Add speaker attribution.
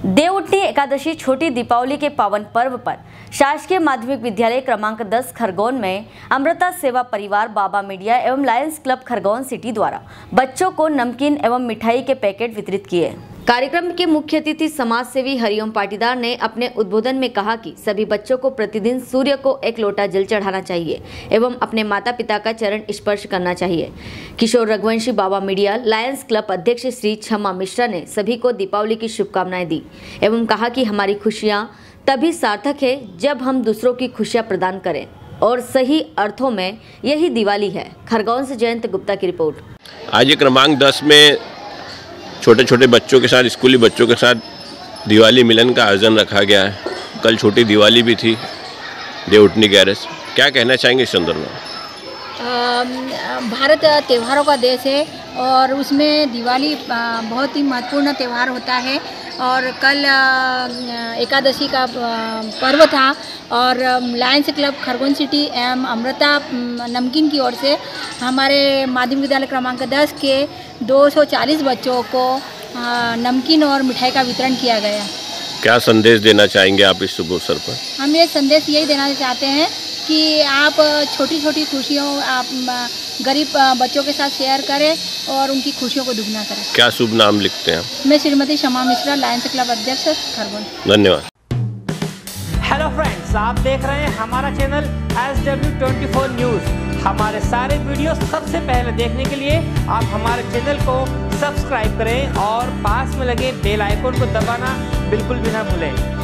Speaker 1: देवउठनी एकादशी छोटी दीपावली के पावन पर्व पर शासकीय माध्यमिक विद्यालय क्रमांक 10 खरगोन में अमृता सेवा परिवार, बाबा मीडिया एवं लायंस क्लब खरगोन सिटी द्वारा बच्चों को नमकीन एवं मिठाई के पैकेट वितरित किए। कार्यक्रम के मुख्य अतिथि समाज सेवी हरिओम पाटीदार ने अपने उद्बोधन में कहा कि सभी बच्चों को प्रतिदिन सूर्य को एक लोटा जल चढ़ाना चाहिए एवं अपने माता पिता का चरण स्पर्श करना चाहिए। Kishore Raghuvanshi, Baba media Lions Club अध्यक्ष श्री क्षमा मिश्रा ने सभी को दीपावली की शुभकामनाएं दी एवं कहा कि हमारी खुशियाँ तभी सार्थक है जब हम दूसरों की खुशियाँ प्रदान करें और सही अर्थों में यही दिवाली है। खरगोन से जयंत गुप्ता की रिपोर्ट।
Speaker 2: आज ये क्रमांक 10 में छोटे छोटे बच्चों के साथ, स्कूली बच्चों के साथ दिवाली मिलन का आयोजन रखा गया है। कल छोटी दिवाली भी थी देवउठनी गैरेज। क्या कहना चाहेंगे इस संदर्भ में?
Speaker 3: भारत त्योहारों का देश है और उसमें दिवाली बहुत ही महत्वपूर्ण त्यौहार होता है और कल एकादशी का पर्व था और लायंस क्लब खरगोन सिटी एवं अमृता नमकीन की ओर से हमारे माध्यमिक विद्यालय क्रमांक 10 के 240 बच्चों को नमकीन और मिठाई का वितरण किया गया।
Speaker 2: क्या संदेश देना चाहेंगे आप इस शुभ अवसर पर?
Speaker 3: हम ये संदेश यही देना चाहते हैं कि आप छोटी छोटी खुशियों आप गरीब बच्चों के साथ शेयर करें और उनकी खुशियों को दुगना करें।
Speaker 2: क्या शुभ नाम लिखते हैं आप?
Speaker 3: मैं श्रीमती क्षमा मिश्रा, लायंस क्लब अध्यक्ष खरगोन।
Speaker 2: धन्यवाद।
Speaker 4: हेलो फ्रेंड्स, आप देख रहे हैं हमारा चैनल SW24 न्यूज़। हमारे सारे वीडियो सबसे पहले देखने के लिए आप हमारे चैनल को सब्सक्राइब करें और पास में लगे बेल आइकन को दबाना बिल्कुल भी ना भूलें।